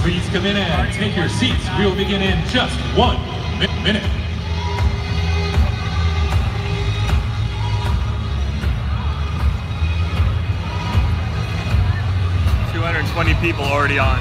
Please come in and take your seats. We will begin in just 1 minute. $220 people already on.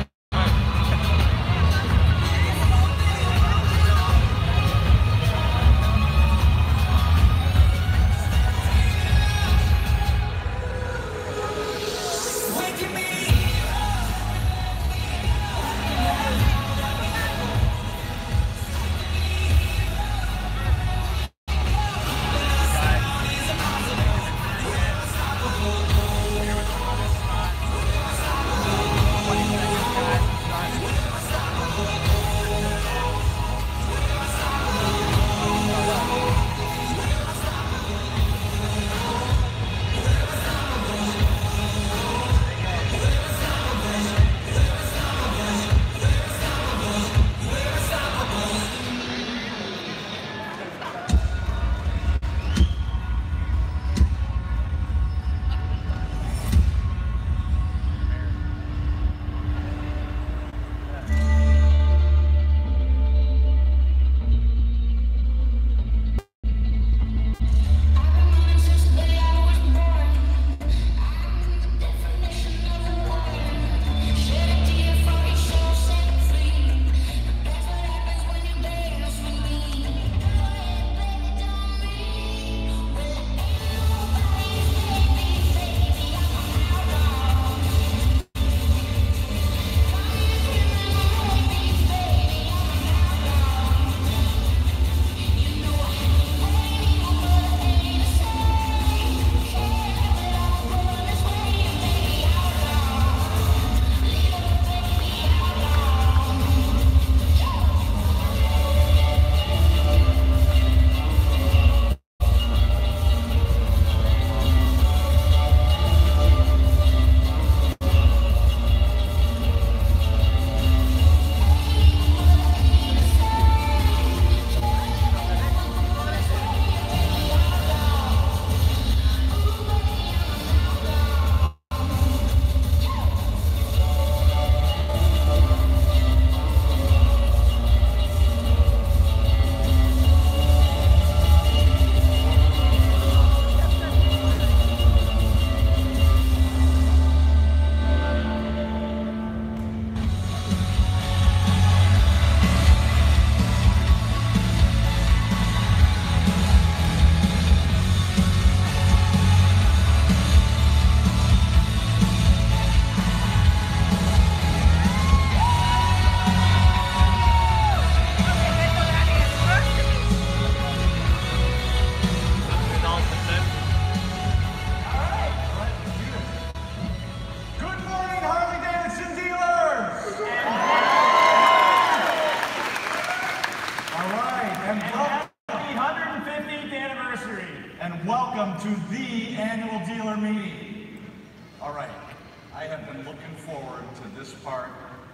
Welcome to the annual dealer meeting. All right, I have been looking forward to this part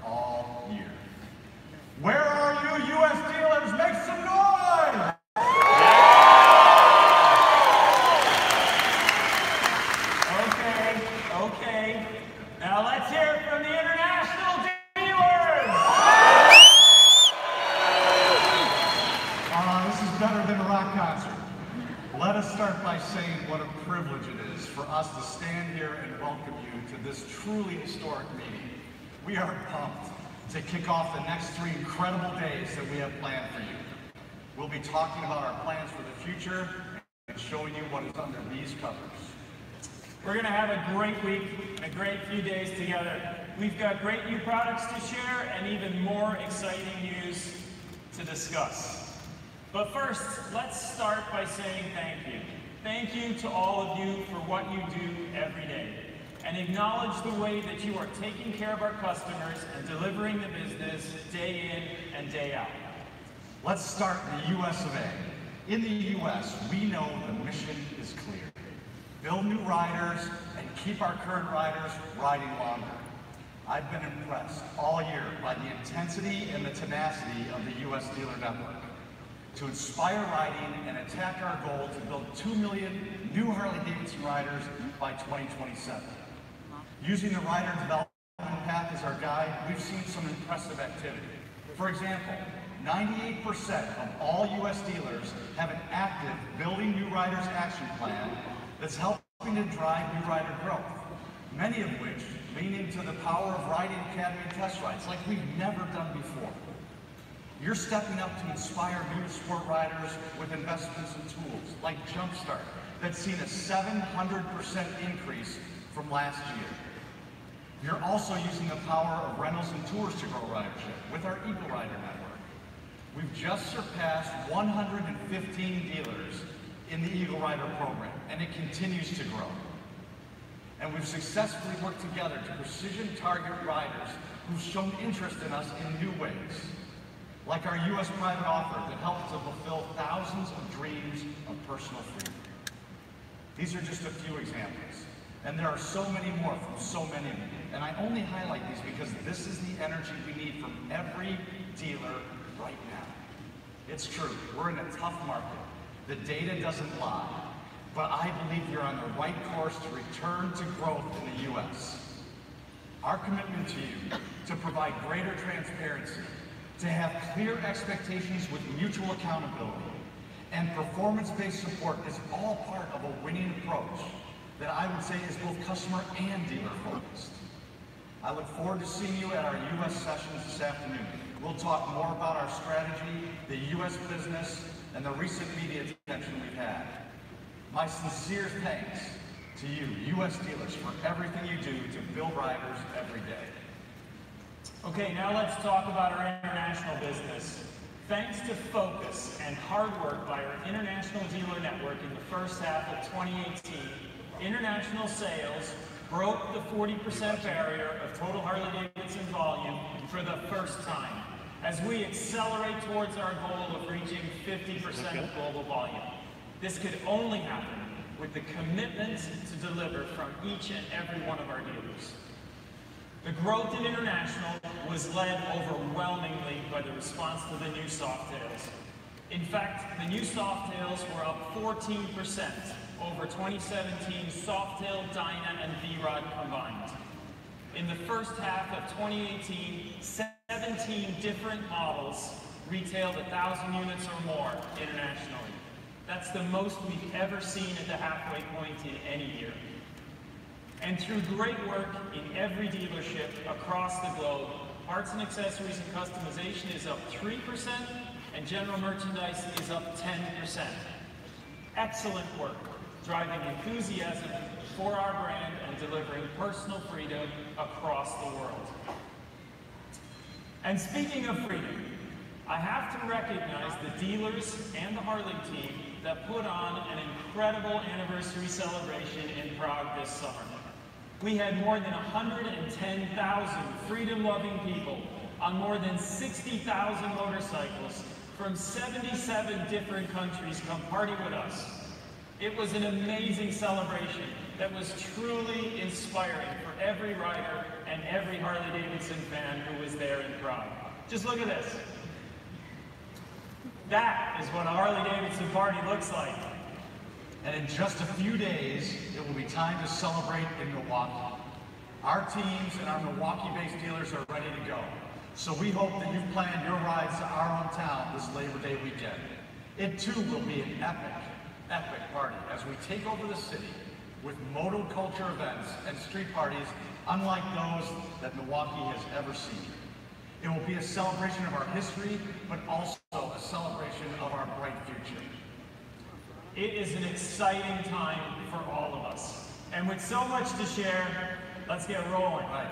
all year. Where are you, U.S. dealers? Make some noise! Okay. Now let's hear it from the international dealers! This is better than a rock concert. Let us start by saying what a privilege it is for us to stand here and welcome you to this truly historic meeting. We are pumped to kick off the next 3 incredible days that we have planned for you. We'll be talking about our plans for the future and showing you what is under these covers. We're going to have a great week and a great few days together. We've got great new products to share and even more exciting news to discuss. But first, let's start by saying thank you. Thank you to all of you for what you do every day, and acknowledge the way that you are taking care of our customers and delivering the business day in and day out. Let's start in the US of A. In the US, we know the mission is clear. Build new riders and keep our current riders riding longer. I've been impressed all year by the intensity and the tenacity of the US dealer network to inspire riding and attack our goal to build 2 million new Harley-Davidson riders by 2027. Using the rider development path as our guide, we've seen some impressive activity. For example, 98% of all U.S. dealers have an active Building New Riders action plan that's helping to drive new rider growth, many of which lean into the power of Riding Academy test rides like we've never done before. You're stepping up to inspire new sport riders with investments and tools like Jumpstart that's seen a 700% increase from last year. You're also using the power of rentals and tours to grow ridership with our Eagle Rider Network. We've just surpassed 115 dealers in the Eagle Rider program, and it continues to grow. And we've successfully worked together to precision target riders who've shown interest in us in new ways, like our U.S. private offer that helps to fulfill thousands of dreams of personal freedom. These are just a few examples, and there are so many more from so many of you. And I only highlight these because this is the energy we need from every dealer right now. It's true, we're in a tough market. The data doesn't lie, but I believe you're on the right course to return to growth in the U.S. Our commitment to you, to provide greater transparency, to have clear expectations with mutual accountability, and performance-based support is all part of a winning approach that I would say is both customer and dealer focused. I look forward to seeing you at our U.S. sessions this afternoon. We'll talk more about our strategy, the U.S. business, and the recent media attention we've had. My sincere thanks to you, U.S. dealers, for everything you do to build riders every day. Okay, now let's talk about our international business. Thanks to focus and hard work by our international dealer network in the first half of 2018, international sales broke the 40% barrier of total Harley-Davidson volume for the first time, as we accelerate towards our goal of reaching 50% of global volume. This could only happen with the commitment to deliver from each and every one of our dealers. The growth in international was led overwhelmingly by the response to the new Softails. In fact, the new Softails were up 14% over 2017 Softail, Dyna, and V-Rod combined. In the first half of 2018, 17 different models retailed 1,000 units or more internationally. That's the most we've ever seen at the halfway point in any year. And through great work in every dealership across the globe, parts and accessories and customization is up 3%, and general merchandise is up 10%. Excellent work, driving enthusiasm for our brand and delivering personal freedom across the world. And speaking of freedom, I have to recognize the dealers and the Harley team that put on an incredible anniversary celebration in Prague this summer. We had more than 110,000 freedom-loving people on more than 60,000 motorcycles from 77 different countries come party with us. It was an amazing celebration that was truly inspiring for every rider and every Harley-Davidson fan who was there in Prague. Just look at this. That is what a Harley-Davidson party looks like. And in just a few days, it will be time to celebrate in Milwaukee. Our teams and our Milwaukee-based dealers are ready to go. So we hope that you've planned your rides to our hometown this Labor Day weekend. It too will be an epic party as we take over the city with moto culture events and street parties unlike those that Milwaukee has ever seen. It will be a celebration of our history, but also a celebration of our bright future. It is an exciting time for all of us. And with so much to share, let's get rolling. Right.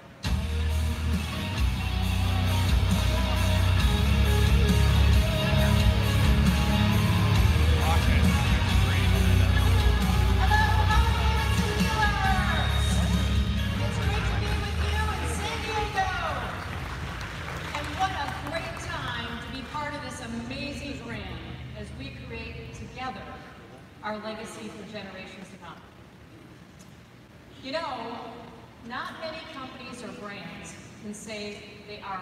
Our legacy for generations to come. You know, not many companies or brands can say they are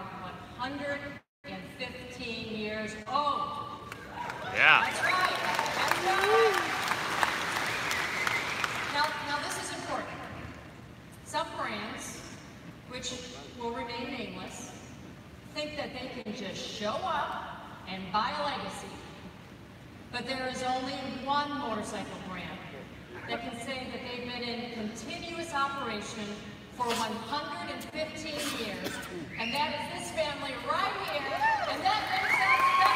115 years old. Yeah. That's right. That's right. Now this is important. Some brands which will remain nameless, think that they can just show up and buy a legacy. But there is only one motorcycle brand that can say that they've been in continuous operation for 115 years, and that is this family right here, and that brings us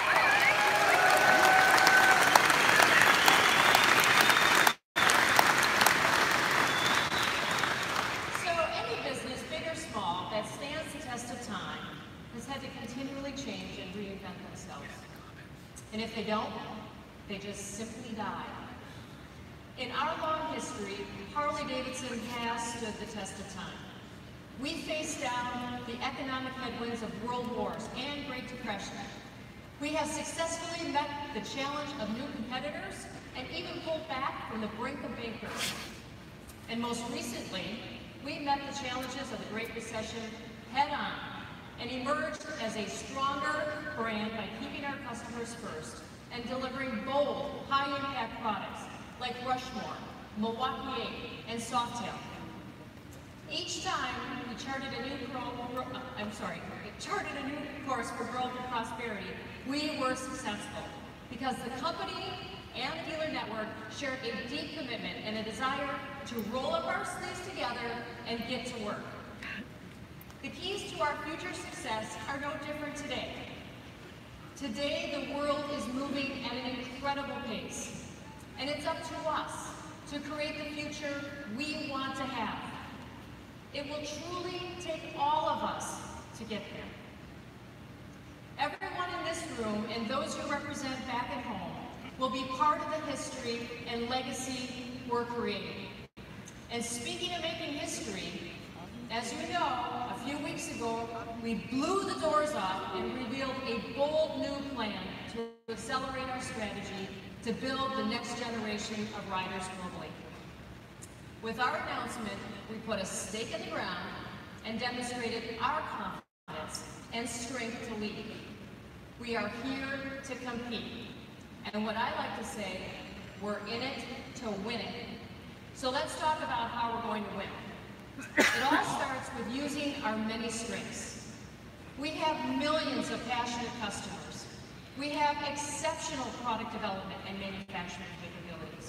So any business, big or small, that stands the test of time has had to continually change and reinvent themselves. And if they don't, they just simply die. In our long history, Harley-Davidson has stood the test of time. We faced down the economic headwinds of world wars and Great Depression. We have successfully met the challenge of new competitors and even pulled back from the brink of bankruptcy. And most recently, we met the challenges of the Great Recession head-on and emerged as a stronger brand by keeping our customers first and delivering bold, high-impact products like Rushmore, Milwaukee 8, and Softail. Each time we charted a new course for growth and prosperity, we were successful because the company and the dealer network shared a deep commitment and a desire to roll up our sleeves together and get to work. The keys to our future success are no different today. Today, the world is moving at an incredible pace, and it's up to us to create the future we want to have. It will truly take all of us to get there. Everyone in this room and those you represent back at home will be part of the history and legacy we're creating. And speaking of making history, as you know, a few weeks ago, we blew the doors off and revealed a bold new plan to accelerate our strategy to build the next generation of riders globally. With our announcement, we put a stake in the ground and demonstrated our confidence and strength to lead. We are here to compete. And what I like to say, we're in it to win it. So let's talk about how we're going to win. It all starts with using our many strengths. We have millions of passionate customers. We have exceptional product development and manufacturing capabilities.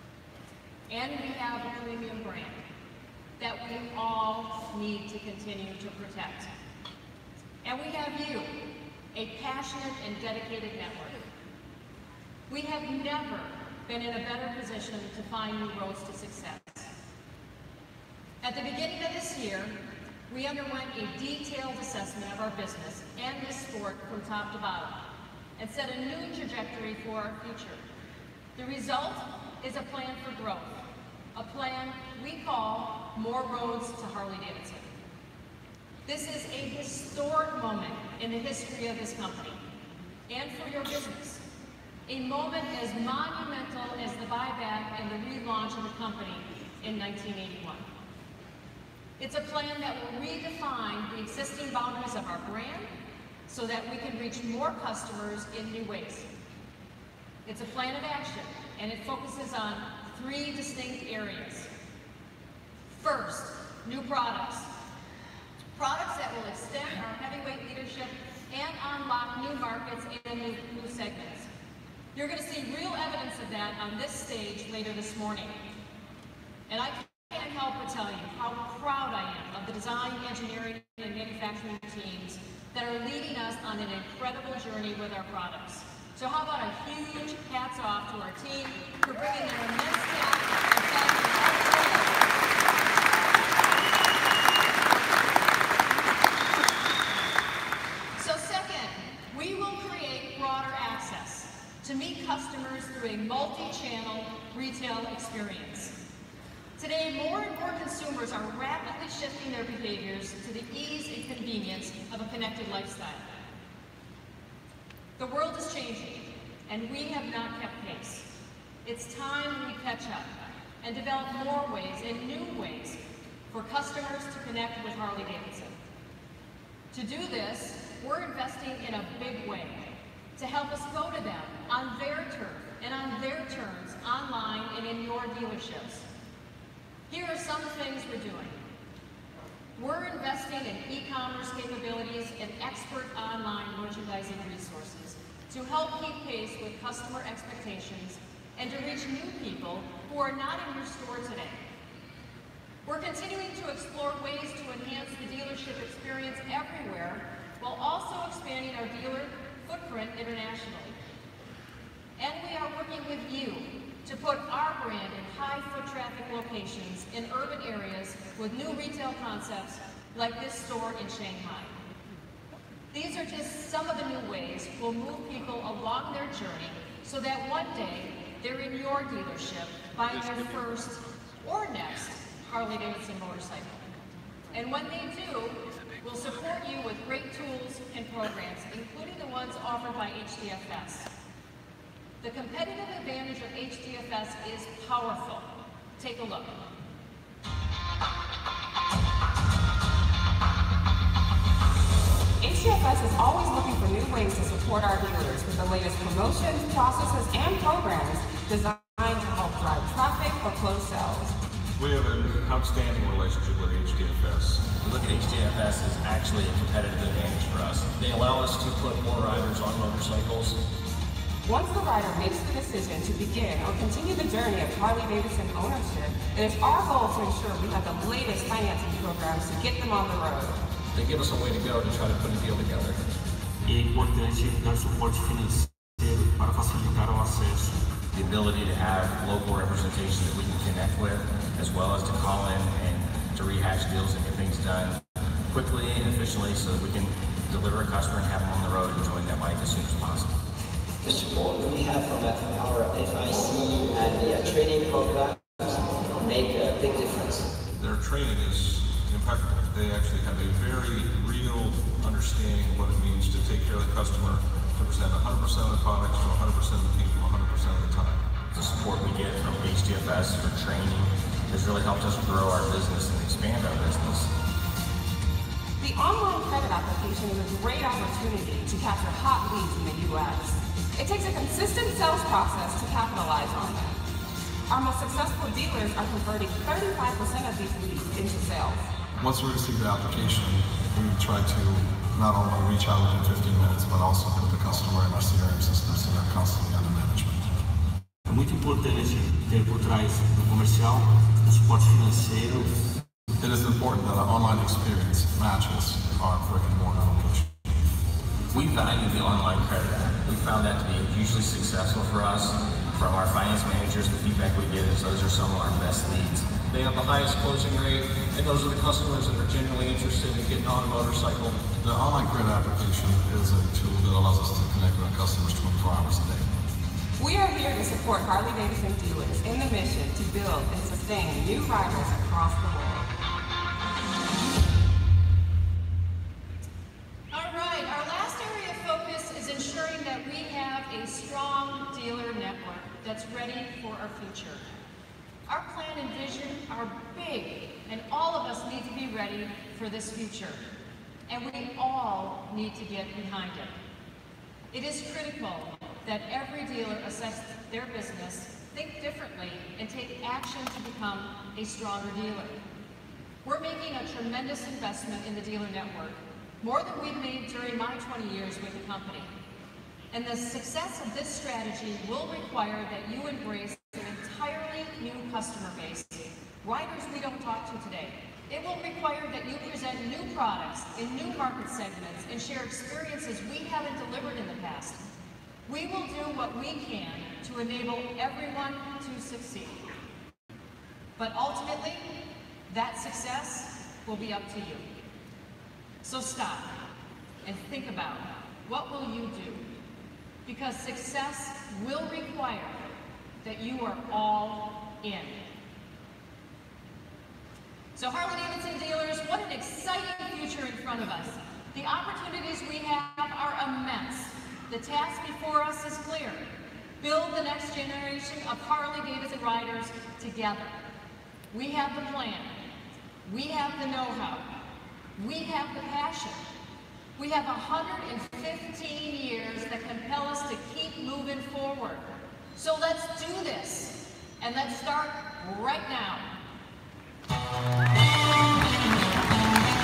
And we have a premium brand that we all need to continue to protect. And we have you, a passionate and dedicated network. We have never been in a better position to find new roads to success. At the beginning of this year, we underwent a detailed assessment of our business and this sport from top to bottom and set a new trajectory for our future. The result is a plan for growth, a plan we call More Roads to Harley-Davidson. This is a historic moment in the history of this company and for your business. A moment as monumental as the buyback and the relaunch of the company in 1981. It's a plan that will redefine the existing boundaries of our brand so that we can reach more customers in new ways. It's a plan of action, and it focuses on 3 distinct areas. First, new products. Products that will extend our heavyweight leadership and unlock new markets and new segments. You're going to see real evidence of that on this stage later this morning. And I can't help but tell you how proud I am of the design, engineering, and manufacturing teams that are leading us on an incredible journey with our products. So how about a huge hats off to our team for bringing their immense talent and passion all together. So second, we will create broader access to meet customers through a multi-channel retail experience. Today, more and more consumers are rapidly shifting their behaviors to the ease and convenience of a connected lifestyle. The world is changing, and we have not kept pace. It's time we catch up and develop more ways and new ways for customers to connect with Harley-Davidson. To do this, we're investing in a big way to help us go to them on their turf and on their terms online and in your dealerships. Here are some things we're doing. We're investing in e-commerce capabilities and expert online merchandising resources to help keep pace with customer expectations and to reach new people who are not in your store today. We're continuing to explore ways to enhance the dealership experience everywhere while also expanding our dealer footprint internationally. And we are working with you to put our brand in high foot traffic locations in urban areas with new retail concepts like this store in Shanghai. These are just some of the new ways we'll move people along their journey so that one day they're in your dealership buying their first or next Harley-Davidson motorcycle. And when they do, we'll support you with great tools and programs, including the ones offered by HDFS. The competitive advantage of HDFS is powerful. Take a look. HDFS is always looking for new ways to support our dealers with the latest promotions, processes, and programs designed to help drive traffic or close sales. We have an outstanding relationship with HDFS. We look at HDFS as actually a competitive advantage for us. They allow us to put more riders on motorcycles. Once the rider makes the decision to begin or continue the journey of Harley-Davidson ownership, it is our goal to ensure we have the latest financing programs to get them on the road. They give us a way to go to try to put a deal together. É importante dar suporte financeiro para facilitar o acesso. The ability to have local representation that we can connect with, as well as to call in and to rehash deals and get things done quickly and efficiently so that we can deliver a customer and have them on the road enjoying that bike as soon as possible. The support we have from our FIC and the training programs make a big difference. Their training is impeccable. They actually have a very real understanding of what it means to take care of the customer, to present 100% of the products to 100% of the people 100% of the time. The support we get from HDFS for training has really helped us grow our business and expand our business. The online credit application is a great opportunity to capture hot leads in the U.S. It takes a consistent sales process to capitalize on them. Our most successful dealers are converting 35% of these leads into sales. Once we receive the application, we try to not only reach out within 15 minutes, but also put the customer in our CRM system so they're constantly under management. É muito importante ter por trás do comercial o suporte financeiro. It is important that our online experience matches our brick-and-mortar location. We value the online credit app. We found that to be hugely successful for us. From our finance managers, the feedback we get is those are some of our best leads. They have the highest closing rate, and those are the customers that are genuinely interested in getting on a motorcycle. The online credit application is a tool that allows us to connect with our customers 24 hours a day. We are here to support Harley-Davidson dealers in the mission to build and sustain new riders across the world. All right, our last area of focus is ensuring that we have a strong dealer network that's ready for our future. Our plan and vision are big, and all of us need to be ready for this future. And we all need to get behind it. It is critical that every dealer assess their business, think differently, and take action to become a stronger dealer. We're making a tremendous investment in the dealer network, more than we've made during my 20 years with the company. And the success of this strategy will require that you embrace an entirely new customer base, riders we don't talk to today. It will require that you present new products in new market segments and share experiences we haven't delivered in the past. We will do what we can to enable everyone to succeed. But ultimately, that success will be up to you. So stop and think about, what will you do? Because success will require that you are all in. So Harley-Davidson dealers, what an exciting future in front of us. The opportunities we have are immense. The task before us is clear. Build the next generation of Harley-Davidson riders together. We have the plan. We have the know-how. We have the passion. We have 115 years that compel us to keep moving forward. So let's do this, and let's start right now.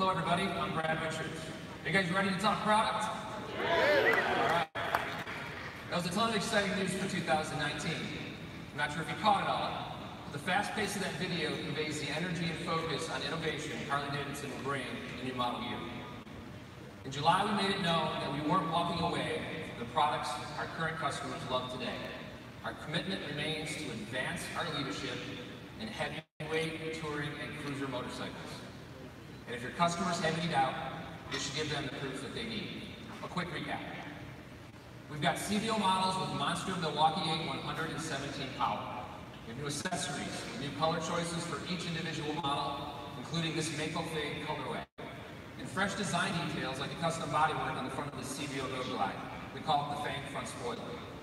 Hello everybody, I'm Brad Richards. Are you guys ready to talk product? Alright. That was a ton of exciting news for 2019. I'm not sure if you caught it all, but the fast pace of that video conveys the energy and focus on innovation Harley-Davidson will bring in the new model year. In July, we made it known that we weren't walking away from the products our current customers love today. Our commitment remains to advance our leadership in heavyweight, touring, and cruiser motorcycles. And if your customers have any doubt, you should give them the proof that they need. A quick recap. We've got CVO models with Monster Milwaukee 8 117 power. We have new accessories, with new color choices for each individual model, including this Mako Fade colorway. And fresh design details like a custom bodywork on the front of the CVO Road Glide. We call it the Fang front spoiler.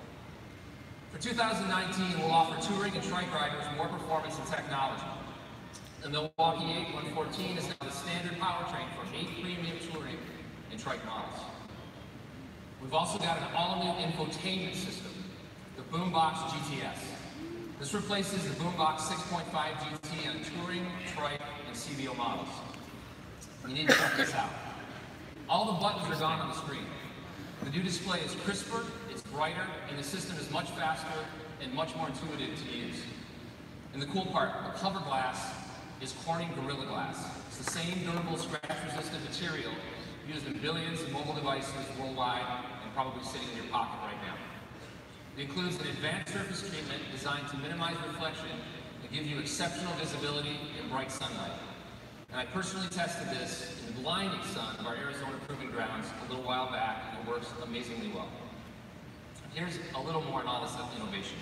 For 2019, we'll offer touring and trike riders more performance and technology. The Milwaukee 8 114 is now the standard powertrain for 8 premium touring and trike models. We've also got an all-new infotainment system, the Boombox GTS. This replaces the Boombox 6.5 GT on touring, trike, and CVO models. You need to check this out. All the buttons are gone on the screen. The new display is crisper, it's brighter, and the system is much faster and much more intuitive to use. And the cool part, the cover glass is Corning Gorilla Glass. It's the same durable, scratch-resistant material used in billions of mobile devices worldwide and probably sitting in your pocket right now. It includes an advanced surface treatment designed to minimize reflection and give you exceptional visibility in bright sunlight. And I personally tested this in the blinding sun of our Arizona Proving Grounds a little while back, and it works amazingly well. Here's a little more on all this innovation.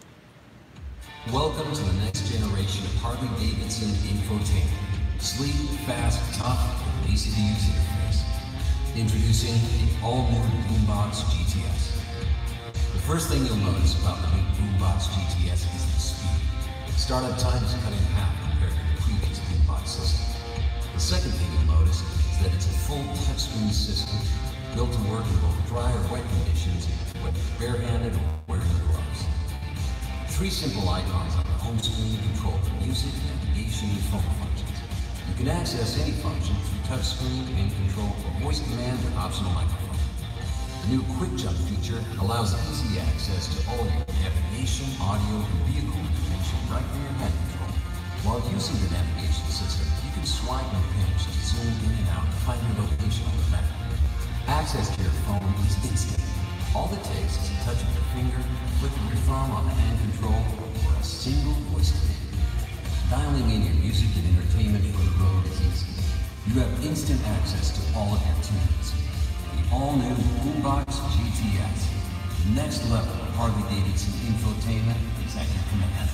Welcome to the next generation of Harley-Davidson infotainment. Sleek, fast, tough, and easy to use interface. Introducing the all-new Boombox GTS. The first thing you'll notice about the new Boombox GTS is the speed. Startup time is cut in half compared to the previous Boombox system. The second thing you'll notice is that it's a full touchscreen system built to work in both dry or wet conditions, whether you're barehanded or wearing gloves. 3 simple icons on the home screen control the music, navigation, and phone functions. You can access any function through touchscreen and control or voice command or optional microphone. The new Quick Jump feature allows easy access to all your navigation, audio, and vehicle information right from your hand control. While using the navigation system, you can swipe and pinch to zoom in and out to find your location on the map. Access to your phone is instant. All it takes is a touch of your finger, flick of your thumb on the hand control, or a single voice command. Dialing in your music and entertainment for the road is easy. You have instant access to all of your tunes. The all-new Boombox GTS. The next level of Harley-Davidson infotainment is at your command.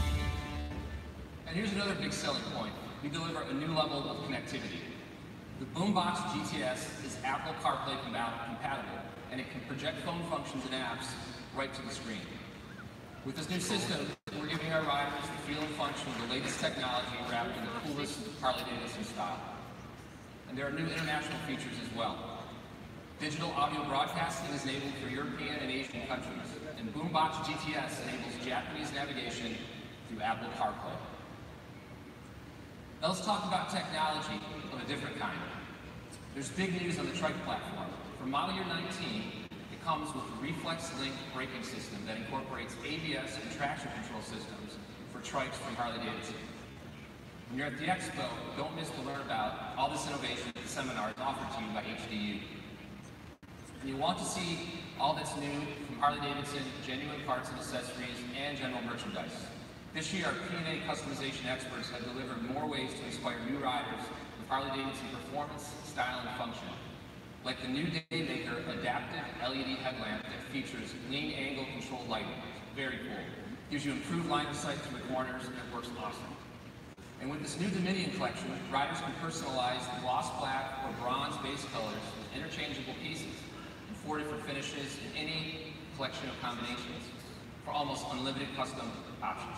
And here's another big selling point. We deliver a new level of connectivity. The Boombox GTS is Apple CarPlay compatible, and it can project phone functions and apps right to the screen. With this new system, we're giving our riders the feel and function of the latest technology wrapped in the coolest Harley-Davidson style. And there are new international features as well. Digital audio broadcasting is enabled for European and Asian countries, and Boombox GTS enables Japanese navigation through Apple CarPlay. Now let's talk about technology of a different kind. There's big news on the trike platform. For model year 19, it comes with a Reflex Link braking system that incorporates ABS and traction control systems for trikes from Harley-Davidson. When you're at the expo, don't miss to learn about all this innovation at the seminars offered to you by HDU. And you want to see all that's new from Harley-Davidson, genuine parts and accessories, and general merchandise. This year, our P&A customization experts have delivered more ways to inspire new riders with Harley-Davidson performance, style, and function. Like the new Daymaker adaptive LED headlamp that features lean angle controlled lighting. Very cool. Gives you improved line of sight through the corners, and it works awesome. And with this new Dominion collection, riders can personalize the gloss black or bronze base colors with interchangeable pieces in 4 different finishes in any collection of combinations for almost unlimited custom options.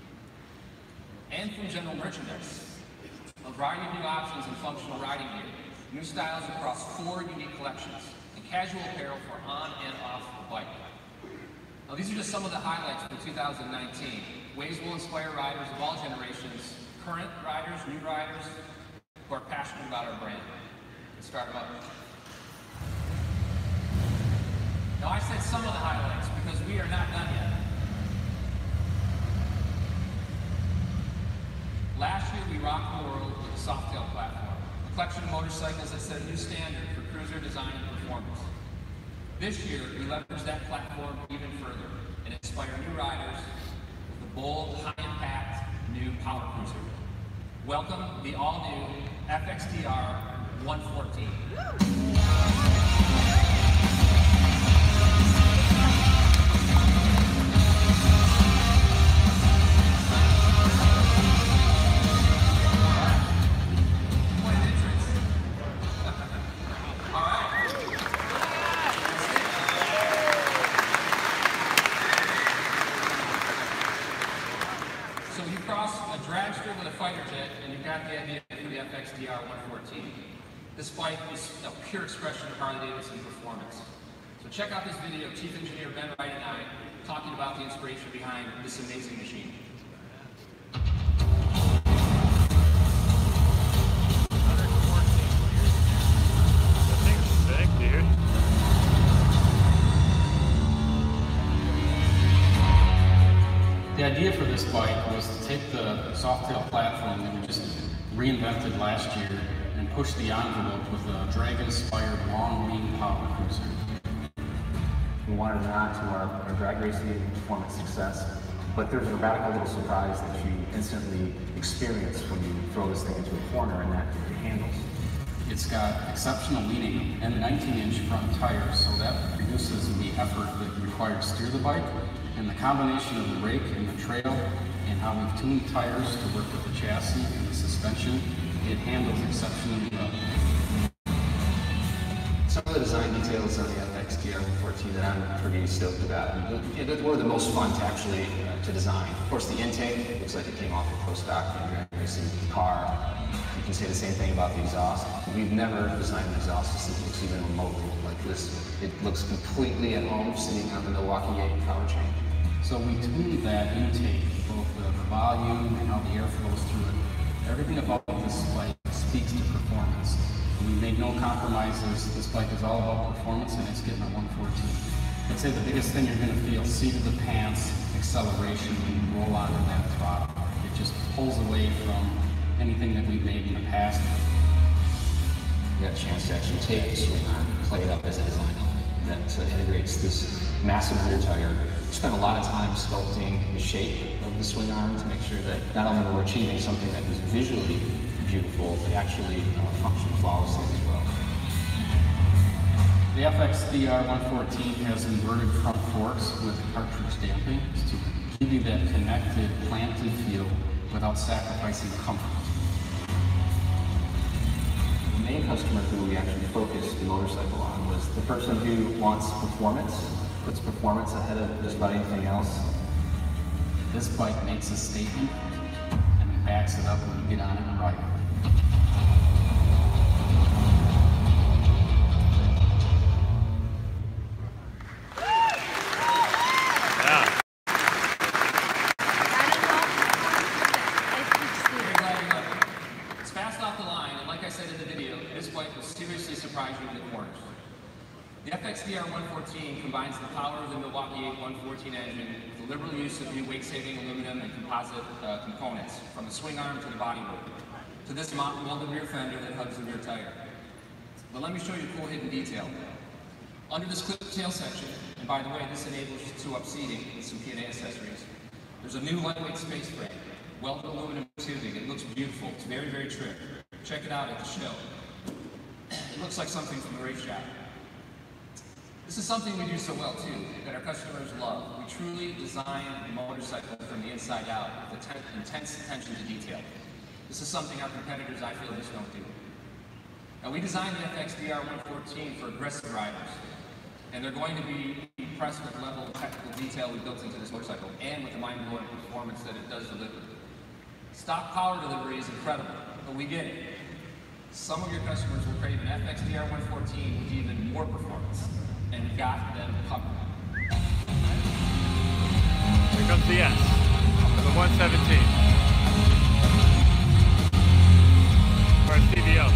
And from general merchandise, a variety of new options in functional riding gear, new styles across 4 unique collections, and casual apparel for on and off the bike. Now these are just some of the highlights for 2019. Ways will inspire riders of all generations, current riders, new riders, who who are passionate about our brand. Let's start them up. Now, I said some of the highlights because we are not done yet. Last year, we rocked the world with the Softail platform, a collection of motorcycles that set a new standard for cruiser design and performance. This year, we leveraged that platform even further and inspire new riders with the bold, high-impact new Power Cruiser. Welcome the all-new FXDR 114. FXDR 114. This bike is a pure expression of Harley-Davidson performance. So check out this video of Chief Engineer Ben Wright and I talking about the inspiration behind this amazing machine. Sick, dude. The idea for this bike was to take the Softail platform that we just reinvented last year and push the envelope with a drag-inspired long-wing power cruiser. We wanted to nod to our drag racing and performance success, but there's a radical little surprise that you instantly experience when you throw this thing into a corner, and that it handles. It's got exceptional leaning and 19-inch front tires, so that reduces the effort that you require to steer the bike, and the combination of the rake and the trail and how we've tuned tires to work with the chassis and the suspension, it handles exceptionally well. Some of the design details on the FXDR 114 that I'm pretty stoked about. They're one of the most fun to actually to design. Of course, the intake looks like it came off a pro-stock drag racing car. You can say the same thing about the exhaust. We've never designed an exhaust system that looks even remotely like this. It looks completely at home sitting on the Milwaukee 8 powertrain. So we tuned that intake, both the volume and how the air flows through it. Everything about this bike speaks to performance. We made no compromises. This bike is all about performance, and it's getting a 114. I'd say the biggest thing you're going to feel, seat of the pants, acceleration when you roll onto that throttle. It just pulls away from anything that we've made in the past. You got a chance to actually take the swing arm, play it up as a design element that integrates this massive rear tire. We spent a lot of time sculpting the shape of the swing arm to make sure that not only were we achieving something that was visually beautiful, but actually functioned flawlessly as well. The FXDR 114 has inverted front forks with cartridge damping to give you that connected, planted feel without sacrificing comfort. The main customer who we actually focused the motorcycle on was the person who wants performance, puts performance ahead of just about anything else. This bike makes a statement and it backs it up when you get on it and ride it. The FXDR 114 combines the power of the Milwaukee 8 114 engine with the liberal use of new weight-saving aluminum and composite components, from the swing arm to the bodywork, to this molded rear fender that hugs the rear tire. But let me show you a cool hidden detail. Under this clip tail section, and by the way, this enables two-up seating with some P&A accessories, there's a new lightweight space frame, welded aluminum tubing. It looks beautiful. It's very, very trim. Check it out at the show. It looks like something from the race shop. This is something we do so well too, that our customers love. We truly design the motorcycle from the inside out with intense attention to detail. This is something our competitors, I feel, just don't do. Now, we designed the FXDR 114 for aggressive riders, and they're going to be impressed with the level of technical detail we built into this motorcycle and with the mind-blowing performance that it does deliver. Stock power delivery is incredible, but we get it. Some of your customers will crave an FXDR 114 with even more performance, and we've got them covered. Here comes the S, the 117. our CBO.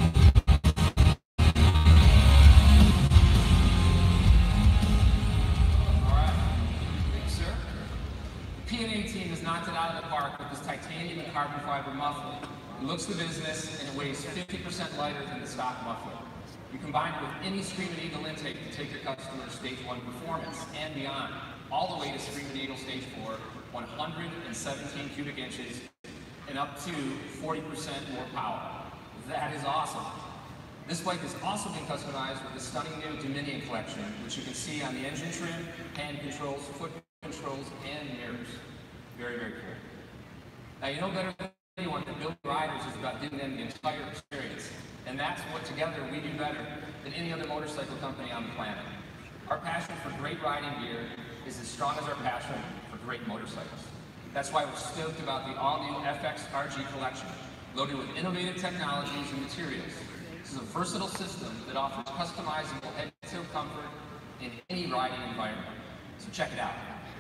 P&A team has knocked it out of the park with this titanium and carbon fiber muffler. It looks the business and it weighs 50% lighter than the stock muffler. You combine it with any Screamin' Eagle intake to take your customer's stage 1 performance and beyond, all the way to Screamin' Eagle stage 4, 117 cubic inches and up to 40% more power. That is awesome. This bike has also been customized with the stunning new Dominion collection, which you can see on the engine trim, hand controls, foot controls, and mirrors. Very, very cool. Now, you know better than anyone that building riders is about giving them the entire experience. And that's what together we do better than any other motorcycle company on the planet. Our passion for great riding gear is as strong as our passion for great motorcycles. That's why we're stoked about the all-new FX RG collection, loaded with innovative technologies and materials. This is a versatile system that offers customizable head-to-toe comfort in any riding environment. So check it out.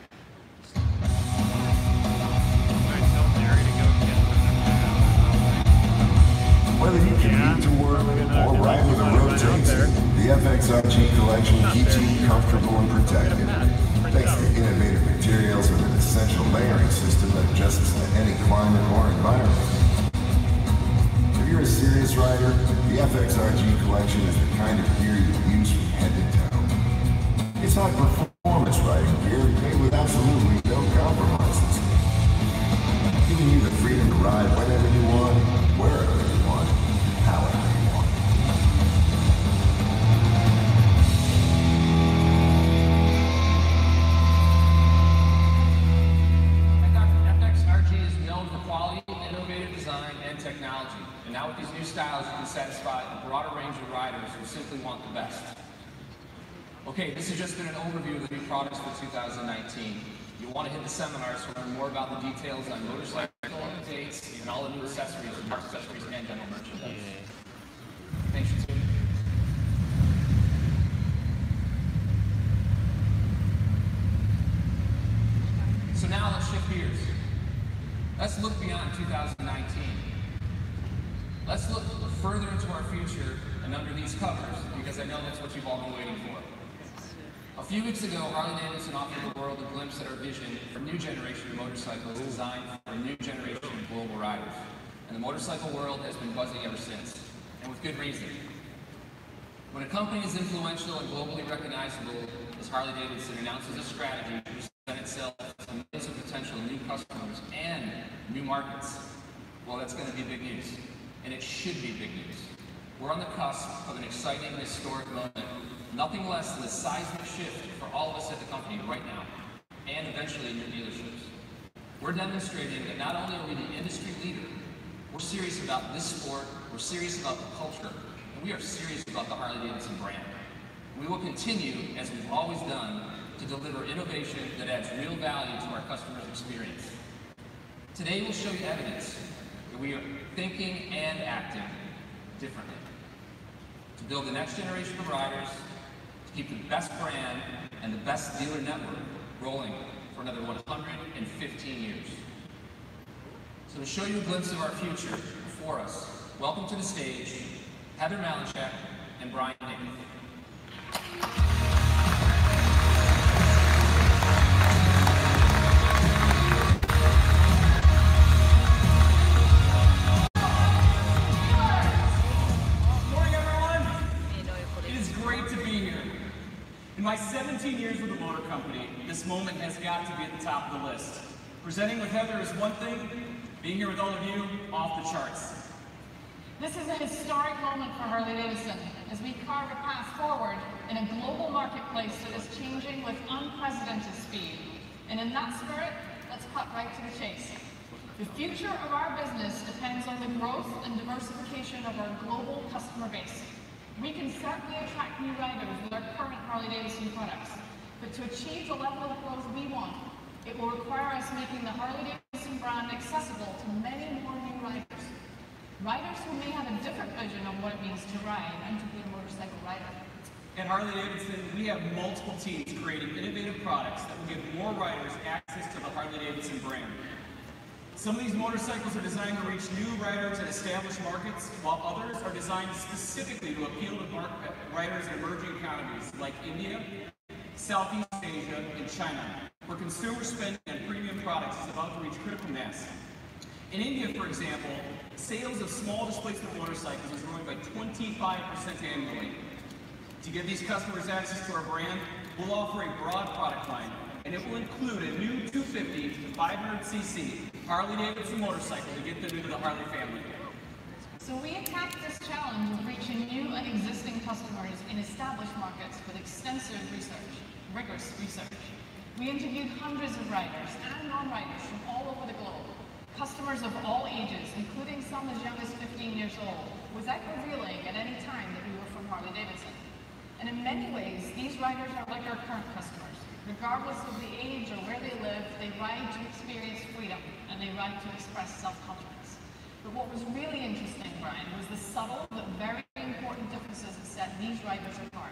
Whether you commute to work or ride with a road takes, the FX RG collection keeps you comfortable and protected. Thanks to innovative materials with an essential layering system that adjusts to any climate or environment. If you're a serious rider, the FX RG collection is the kind of gear you use from head to toe. It's high performance riding gear made with absolutely no compromises. Giving you the freedom to ride whenever you want, wherever you want, however you want. FX RG is known for quality, innovative design, and technology. And now with these new styles, you can satisfy a broader range of riders who simply want the best. Okay, this has just been an overview of the new products for 2019. You'll want to hit the seminars to learn more about the details on motorcycle updates and all the new accessories, and general merchandise. Thanks for tuning in. So now let's shift gears. Let's look beyond 2019. Let's look further into our future and under these covers, because I know that's what you've all been waiting for. A few weeks ago, Harley-Davidson offered the world a glimpse at our vision for a new generation of motorcycles designed for a new generation of global riders. And the motorcycle world has been buzzing ever since, and with good reason. When a company as influential and globally recognizable as Harley-Davidson announces a strategy to present itself to millions of potential new customers and new markets, well, that's going to be big news. And it should be big news. We're on the cusp of an exciting and historic moment. Nothing less than a seismic shift for all of us at the company right now, and eventually in your dealerships. We're demonstrating that not only are we the industry leader, we're serious about this sport, we're serious about the culture, and we are serious about the Harley-Davidson brand. We will continue, as we've always done, to deliver innovation that adds real value to our customers' experience. Today we'll show you evidence that we are thinking and acting differently. To build the next generation of riders, to keep the best brand and the best dealer network rolling for another 115 years. So to show you a glimpse of our future before us, welcome to the stage, Heather Malinchak and Brian Nichols. In my 17 years with the motor company, this moment has got to be at the top of the list. Presenting with Heather is one thing, being here with all of you, off the charts. This is a historic moment for Harley-Davidson as we carve a path forward in a global marketplace that is changing with unprecedented speed. And in that spirit, let's cut right to the chase. The future of our business depends on the growth and diversification of our global customer base. We can certainly attract new riders with our current Harley-Davidson products, but to achieve the level of growth we want, it will require us making the Harley-Davidson brand accessible to many more new riders. Riders who may have a different vision of what it means to ride and to be a motorcycle rider. At Harley-Davidson, we have multiple teams creating innovative products that will give more riders access to the Harley-Davidson brand. Some of these motorcycles are designed to reach new riders in established markets, while others are designed specifically to appeal to riders in emerging economies like India, Southeast Asia, and China, where consumer spending on premium products is about to reach critical mass. In India, for example, sales of small displacement motorcycles is growing by 25% annually. To give these customers access to our brand, we'll offer a broad product line, and it will include a new 250 to 500cc Harley-Davidson motorcycle to get them into the Harley family. So we attacked this challenge of reaching new and existing customers in established markets with extensive research, rigorous research. We interviewed hundreds of riders and non-riders from all over the globe, customers of all ages, including some as young as 15 years old, without revealing at any time that we were from Harley-Davidson. And in many ways, these riders are like our current customers. Regardless of the age or where they live, they ride to experience freedom, and they ride to express self-confidence. But what was really interesting, Brian, was the subtle but very important differences that set these riders apart.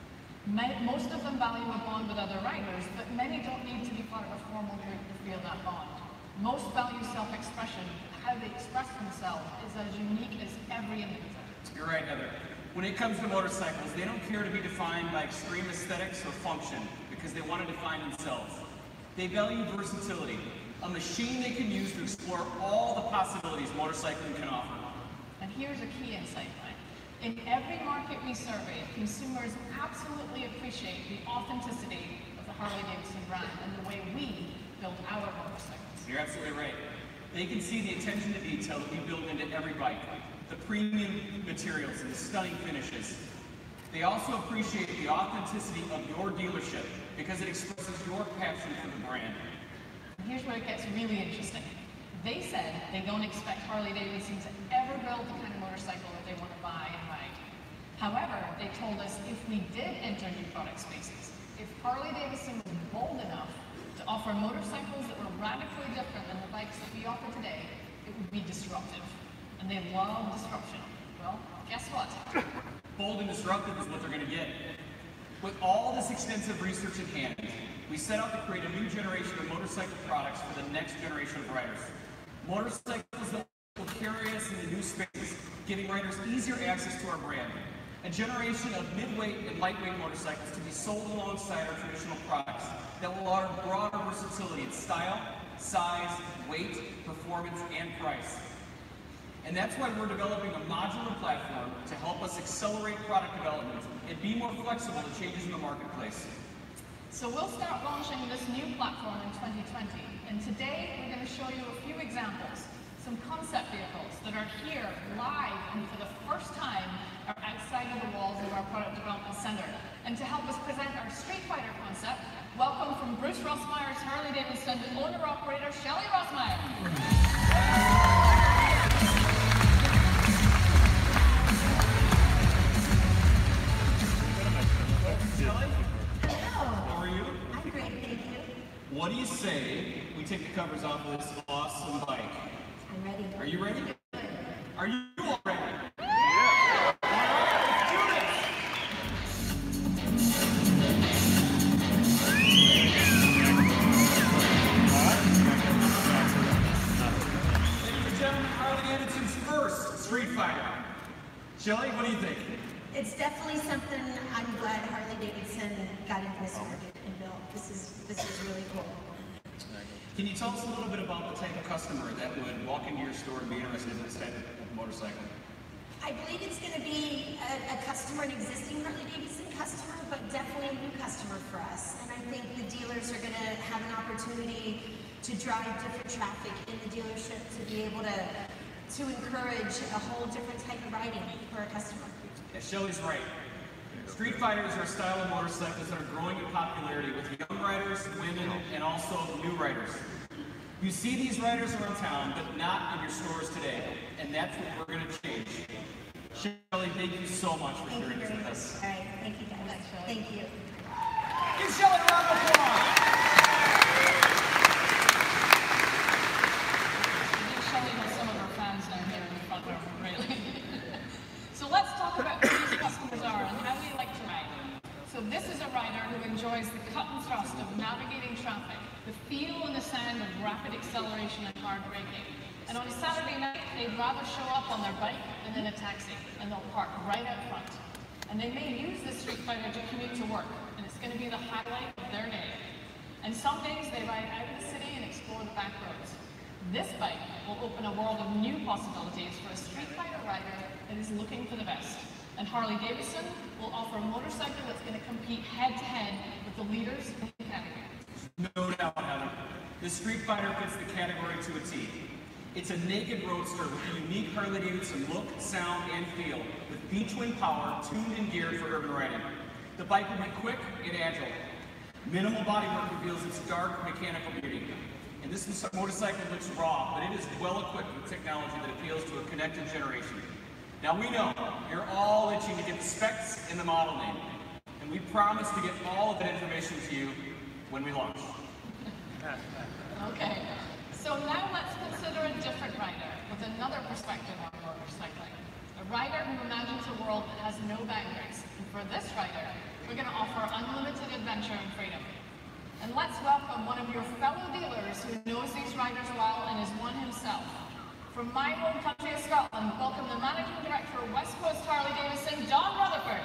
Most of them value a bond with other riders, but many don't need to be part of a formal group to feel that bond. Most value self-expression. How they express themselves is as unique as every individual. You're right, Heather. When it comes to motorcycles, they don't care to be defined by extreme aesthetics or function because they want to define themselves. They value versatility, a machine they can use to explore all the possibilities motorcycling can offer. And here's a key insight, Brian. In every market we surveyed, consumers absolutely appreciate the authenticity of the Harley-Davidson brand and the way we build our motorcycles. You're absolutely right. They can see the attention to detail that we build into every bike, the premium materials and the stunning finishes. They also appreciate the authenticity of your dealership because it expresses your passion for the brand. Here's where it gets really interesting. They said they don't expect Harley-Davidson to ever build the kind of motorcycle that they want to buy and ride. However, they told us if we did enter new product spaces, if Harley-Davidson was bold enough to offer motorcycles that were radically different than the bikes that we offer today, it would be disruptive. And they love disruption. Well, guess what? Bold and disruptive is what they're going to get. With all this extensive research in hand, we set out to create a new generation of motorcycle products for the next generation of riders. Motorcycles that will carry us into new spaces, giving riders easier access to our brand. A generation of mid-weight and lightweight motorcycles to be sold alongside our traditional products that will offer broader versatility in style, size, weight, performance, and price. And that's why we're developing a modular platform to help us accelerate product development and be more flexible to changes in the marketplace. So we'll start launching this new platform in 2020. And today we're going to show you a few examples, some concept vehicles that are here live and for the first time are outside of the walls of our product development center. And to help us present our Street Fighter concept, welcome from Bruce Rossmeyer's Harley-Davidson owner-operator, Shelley Rossmeyer. What do you say we take the covers off of this awesome bike? I'm ready. Are you ready? Are you all ready? Yeah! All right, let's do this! Ladies and gentlemen, Harley-Davidson's first Street Fighter. Shelley, what do you think? It's definitely something I'm glad Harley-Davidson got into this market and built. This is really cool. Can you tell us a little bit about the type of customer that would walk into your store and be interested in this type of motorcycle? I believe it's going to be a customer, an existing Harley-Davidson customer, but definitely a new customer for us. And I think the dealers are going to have an opportunity to drive different traffic in the dealership to be able to encourage a whole different type of riding for a customer. Yeah, Shelley's right. Street Fighters are a style of motorcycles that are growing in popularity with young riders, women, and also new riders. You see these riders around town, but not in your stores today, and that's what we're going to change. Shelley, thank you so much for sharing this with us. All right, thank you guys. Thank you. Give Shelley a round of applause! Shelley has some of our fans down here in the front row, really. So let's talk about who these customers are and how we like to ride. So this is a rider who enjoys the cut and thrust of navigating traffic, the feel and the sound of rapid acceleration and hard braking. And on a Saturday night, they'd rather show up on their bike than in a taxi, and they'll park right out front. And they may use the Street Fighter to commute to work, and it's going to be the highlight of their day. And some days they ride out of the city and explore the back roads. This bike will open a world of new possibilities for a Street Fighter rider that is looking for the best. And Harley-Davidson will offer a motorcycle that's going to compete head-to-head with the leaders in the category. No doubt, Heather. The Street Fighter fits the category to a T. It's a naked roadster with a unique Harley-Davidson look, sound, and feel, with V-twin power tuned and geared for urban riding. The bike will be quick and agile. Minimal bodywork reveals its dark mechanical beauty. And this motorcycle looks raw, but it is well equipped with technology that appeals to a connected generation. Now we know you're all itching to get the specs and the model name, and we promise to get all of that information to you when we launch. Okay, so now let's consider a different rider with another perspective on motorcycling. A rider who imagines a world that has no boundaries. And for this rider, we're going to offer unlimited adventure and freedom. And let's welcome one of your fellow dealers who knows these riders well and is one himself. From my home country of Scotland, welcome the Managing Director of West Coast Harley-Davidson, Don Rutherford.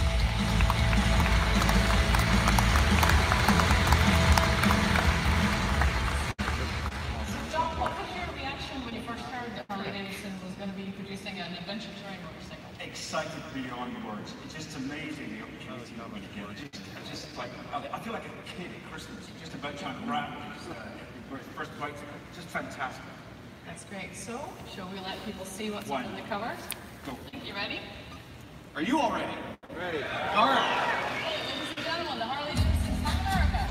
So Don, what was your reaction when you first heard that Harley-Davidson was going to be producing an adventure touring motorcycle? Excited beyond words. It's just amazing the opportunity that we get. I feel like a kid at Christmas, just about trying to wrap first bike. Just fantastic. That's great. So, shall we let people see what's under the cover? Go. You ready? Are you all ready? Ready. All right. Ladies and gentlemen, the Harley-Davidson Pan America.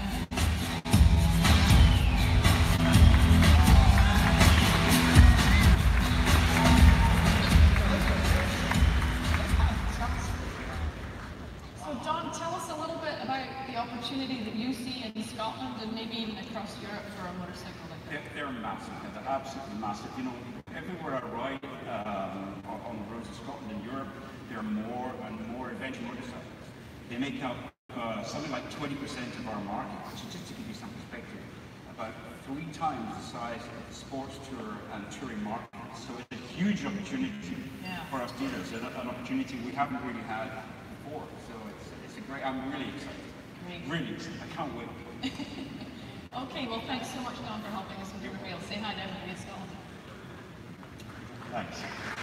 So, Don, tell us a little bit about the opportunity that you see in Scotland and maybe even across Europe for a motorcycle like that. They're massive. They're absolutely massive. You know, everywhere I ride on the roads of Scotland and Europe, there are more and more adventure motorcycles. They make up something like 20% of our market, which is, just to give you some perspective, about 3 times the size of the sports tour and touring market. So it's a huge opportunity for us dealers, an opportunity we haven't really had before. So it's a great. I'm really excited. Great. Really excited. I can't wait. Okay, well, thanks so much, Don, for helping us with the reveal. Say hi to everybody in Scotland. Thanks.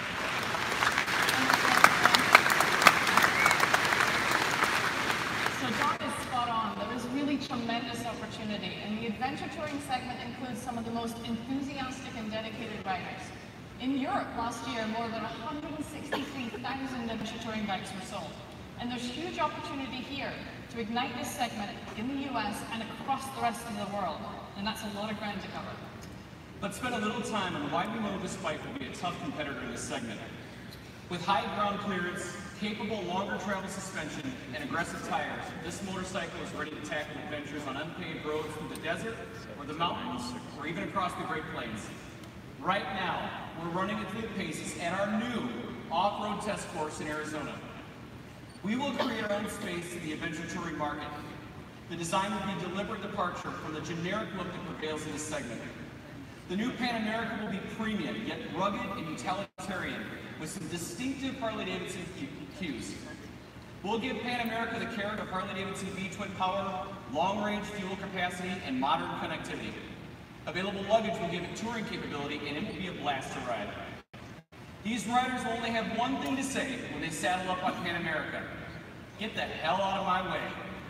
So Don is spot on. There is really tremendous opportunity, and the adventure touring segment includes some of the most enthusiastic and dedicated riders. In Europe last year, more than 163,000 adventure touring bikes were sold. And there's huge opportunity here to ignite this segment in the US and across the rest of the world. And that's a lot of ground to cover. Let's spend a little time on why we know this bike will be a tough competitor in this segment. With high ground clearance, capable longer travel suspension, and aggressive tires, this motorcycle is ready to tackle adventures on unpaved roads through the desert, or the mountains, or even across the Great Plains. Right now, we're running at the paces at our new off-road test course in Arizona. We will create our own space in the adventure touring market. The design will be a deliberate departure from the generic look that prevails in this segment. The new Pan America will be premium, yet rugged and utilitarian, with some distinctive Harley-Davidson cues. We'll give Pan America the character of Harley-Davidson V-twin power, long-range fuel capacity, and modern connectivity. Available luggage will give it touring capability, and it will be a blast to ride. These riders will only have one thing to say when they saddle up on Pan America. Get the hell out of my way.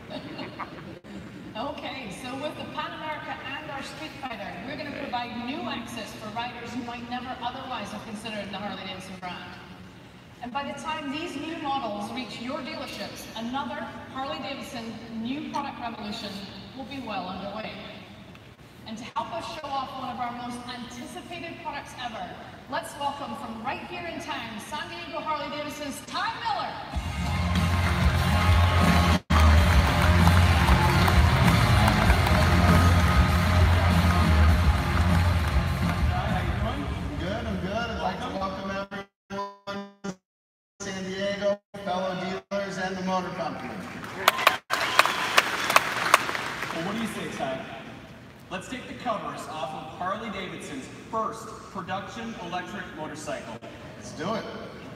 Okay, so with the Pan America and our Street Fighter, we're going to provide new access for riders who might never otherwise have considered the Harley-Davidson brand. And by the time these new models reach your dealerships, another Harley-Davidson new product revolution will be well underway. And to help us show off one of our most anticipated products ever, let's welcome from right here in town, San Diego Harley-Davidson's Ty Miller. I'm good. I'd like to welcome everyone to San Diego, fellow dealers, and the motor company. Well, what do you say, Ty? Let's take the covers off of Harley-Davidson's first production electric motorcycle. Let's do it.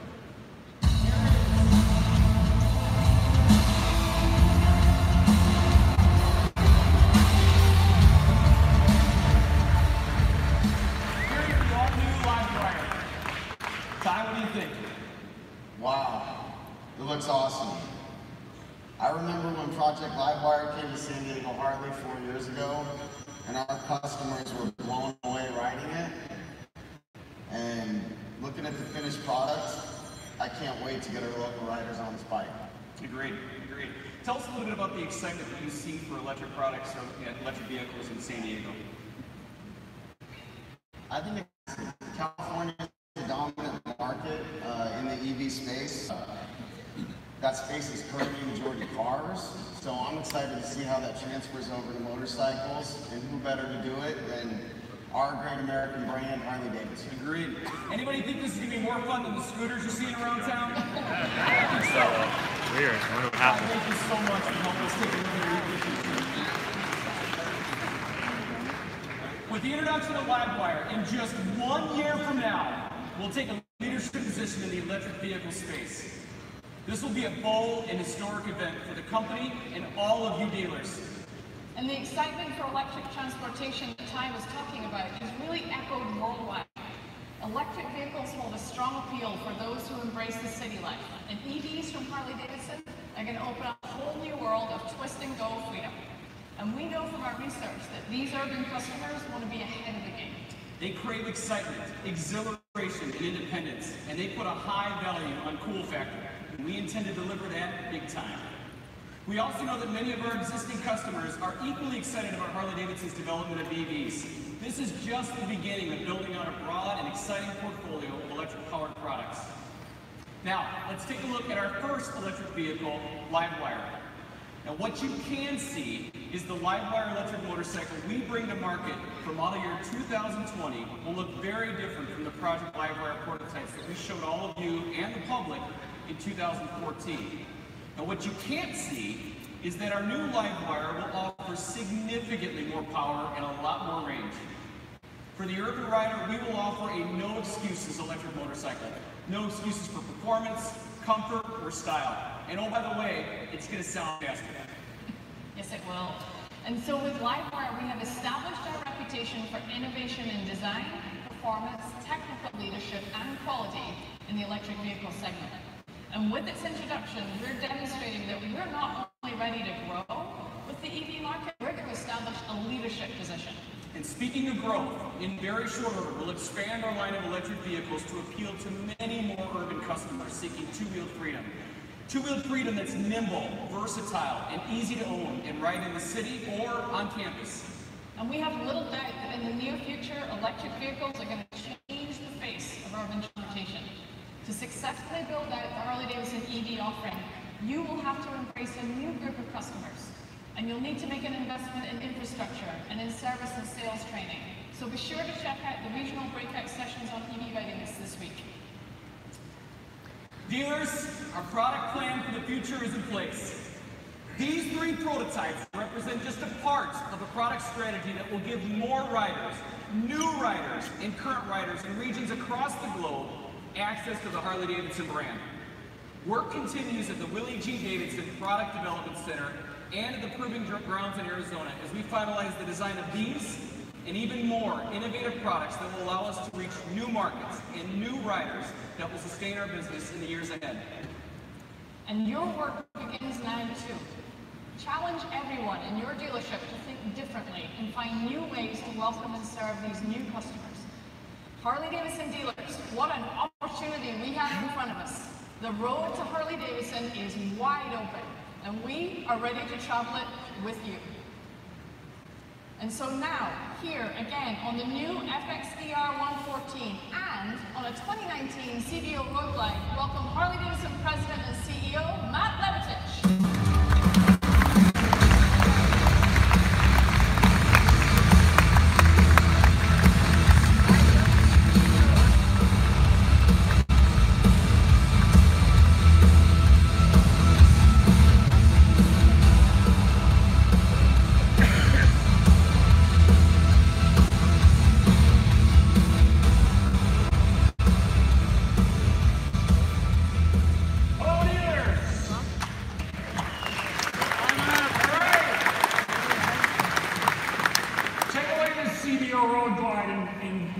Here's the all-new Livewire. Ty, what do you think? Wow, it looks awesome. I remember when Project Livewire came to San Diego Harley 4 years ago, and our customers were blown away riding it. And looking at the finished product, I can't wait to get our local riders on this bike. Agreed, agreed. Tell us a little bit about the excitement that you see for electric products and electric vehicles in San Diego. I think California is the dominant market in the EV space. That space is currently majority cars, so I'm excited to see how that transfers over to motorcycles, and who better to do it than our great American brand, Harley-Davidson. Agreed. Anybody think this is going to be more fun than the scooters you're seeing around town? I think so. Weird. I wonder what happened. Thank you so much for helping us take a look at it. With the introduction of Livewire, in just 1 year from now, we'll take a leadership position in the electric vehicle space. This will be a bold and historic event for the company and all of you dealers. And the excitement for electric transportation that Ty was talking about is really echoed worldwide. Electric vehicles hold a strong appeal for those who embrace the city life, and EVs from Harley-Davidson are going to open up a whole new world of twist and go freedom. And we know from our research that these urban customers want to be ahead of the game. They crave excitement, exhilaration, and independence, and they put a high value on cool factor. We intend to deliver that big time. We also know that many of our existing customers are equally excited about Harley-Davidson's development of EVs. This is just the beginning of building out a broad and exciting portfolio of electric-powered products. Now, let's take a look at our first electric vehicle, Livewire. Now, what you can see is the Livewire electric motorcycle we bring to market for model year 2020 will look very different from the Project Livewire prototypes that we showed all of you and the public in 2014. And what you can't see is that our new Livewire will offer significantly more power and a lot more range. For the urban rider, we will offer a no excuses electric motorcycle. No excuses for performance, comfort, or style. And oh, by the way, it's going to sound faster. Yes, it will. And so with Livewire, we have established our reputation for innovation in design, performance, technical leadership, and quality in the electric vehicle segment. And with its introduction, we're demonstrating that we're not only ready to grow with the EV market, we're going to establish a leadership position. And speaking of growth, in very short order, we'll expand our line of electric vehicles to appeal to many more urban customers seeking two-wheeled freedom. Two-wheeled freedom that's nimble, versatile, and easy to own and ride in the city or on campus. And we have little doubt that in the near future, electric vehicles are going to change the face of urban transportation. To successfully build out the Harley-Davidson EV offering, you will have to embrace a new group of customers. And you'll need to make an investment in infrastructure and in service and sales training. So be sure to check out the regional breakout sessions on EV readiness this week. Dealers, our product plan for the future is in place. These 3 prototypes represent just a part of a product strategy that will give more riders, new riders, and current riders in regions across the globe access to the Harley-Davidson brand. Work continues at the Willie G. Davidson Product Development Center and at the Proving Grounds in Arizona as we finalize the design of these and even more innovative products that will allow us to reach new markets and new riders that will sustain our business in the years ahead. And your work begins now too. Challenge everyone in your dealership to think differently and find new ways to welcome and serve these new customers. Harley-Davidson dealers, what an opportunity we have in front of us. The road to Harley-Davidson is wide open, and we are ready to travel it with you. And so now, here again on the new FXVR 114 and on a 2019 CVO Road Glide, welcome Harley-Davidson President and CEO, Matt Levatich.